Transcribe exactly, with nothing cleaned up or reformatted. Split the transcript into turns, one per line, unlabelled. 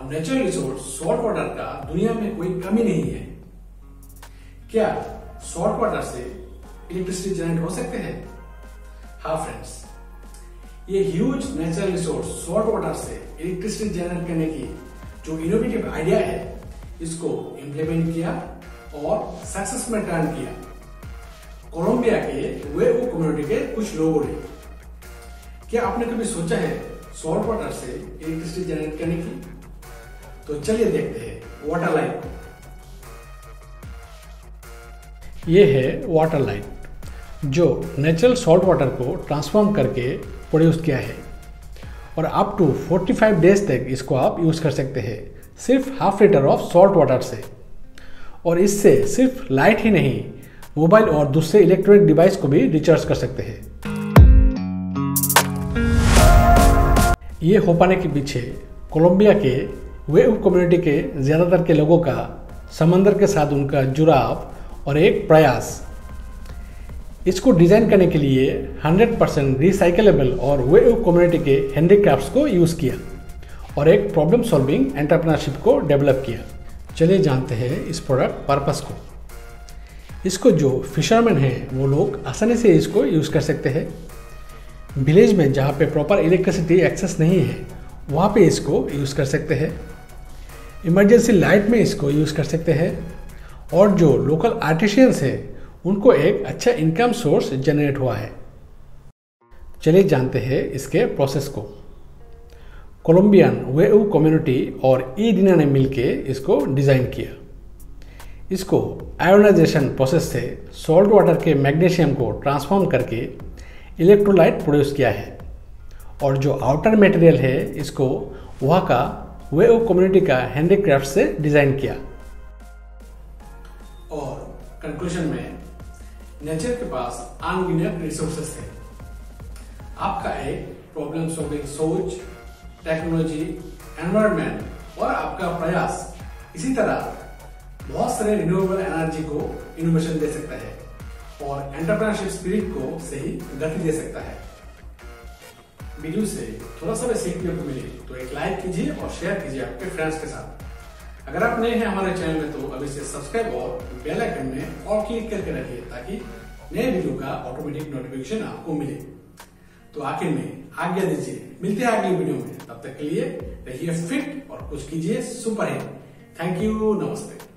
Natural resource salt water का दुनिया में कोई कमी नहीं है। क्या सॉल्ट वाटर से इलेक्ट्रिसिटी जनरेट हो सकते हैं? हाँ फ्रेंड्स, ये huge natural resource salt water से इलेक्ट्रिसिटी जनरेट करने की जो इनोवेटिव आइडिया है, इसको इम्प्लीमेंट किया और सक्सेस में टर्न किया कोलंबिया के वेऊ कम्युनिटी के कुछ लोगों ने। क्या आपने कभी सोचा है सॉल्ट वाटर से इलेक्ट्रिसिटी जनरेट करने की? तो चलिए देखते हैं वाटर लाइन।
ये है वाटर लाइन जो नेचुरल सॉल्ट वाटर को ट्रांसफॉर्म करके प्रोड्यूस किया है और अप टू पैंतालीस डेज तक इसको आप यूज़ कर सकते हैं सिर्फ half litre of salt water से। और इससे सिर्फ लाइट ही नहीं, मोबाइल और दूसरे इलेक्ट्रॉनिक डिवाइस को भी रिचार्ज कर सकते हैं। ये हो पाने के पीछे कोलंबिया के वेऊ कम्युनिटी के ज़्यादातर के लोगों का समंदर के साथ उनका जुड़ाव और एक प्रयास। इसको डिज़ाइन करने के लिए हंड्रेड परसेंट रिसाइकलेबल और वेऊ कम्युनिटी के हैंडीक्राफ्ट्स को यूज़ किया और एक प्रॉब्लम सॉल्विंग एंटरप्रेन्योरशिप को डेवलप किया। चलिए जानते हैं इस प्रोडक्ट पर्पस को। इसको जो फिशरमैन हैं वो लोग आसानी से इसको यूज़ कर सकते हैं। विलेज में जहाँ पे प्रॉपर इलेक्ट्रिसिटी एक्सेस नहीं है वहाँ पे इसको यूज़ कर सकते हैं। इमरजेंसी लाइट में इसको यूज़ कर सकते हैं और जो लोकल आर्टिशियंस हैं उनको एक अच्छा इनकम सोर्स जनरेट हुआ है। चलिए जानते हैं इसके प्रोसेस को। कोलंबियन वेऊ कम्युनिटी और ई डिना ने मिलके इसको डिज़ाइन किया। इसको आयोनाइजेशन प्रोसेस से सॉल्ट वाटर के मैग्नीशियम को ट्रांसफॉर्म करके इलेक्ट्रोलाइट प्रोड्यूस किया है और जो आउटर मटेरियल है इसको वहाँ का वेऊ कम्युनिटी का हैंडीक्राफ्ट से डिज़ाइन किया।
और कंक्लूजन में, नेचर के पास अनगिनत रिसोर्सेस है। आपका एक प्रॉब्लम सॉल्विंग सोच, टेक्नोलॉजी, एनवायरनमेंट और आपका प्रयास इसी तरह बहुत सारे रिन्यूएबल एनर्जी को इनोवेशन दे सकता है और एंटरप्रेन्योरशिप स्पिरिट को सही गति दे सकता है। वीडियो से थोड़ा सा भी सीखने को मिले तो एक लाइक कीजिए और शेयर कीजिए आपके फ्रेंड्स के साथ। अगर आप नए हैं हमारे चैनल में तो अभी से सब्सक्राइब और बेल आइकन में और क्लिक करके रखिए ताकि नए वीडियो का ऑटोमेटिक नोटिफिकेशन आपको मिले। तो आखिर में आज्ञा दीजिए, मिलते हैं अगली वीडियो में। तब तक के लिए रहिए फिट और कुछ कीजिए सुपर हिट। थैंक यू, नमस्ते।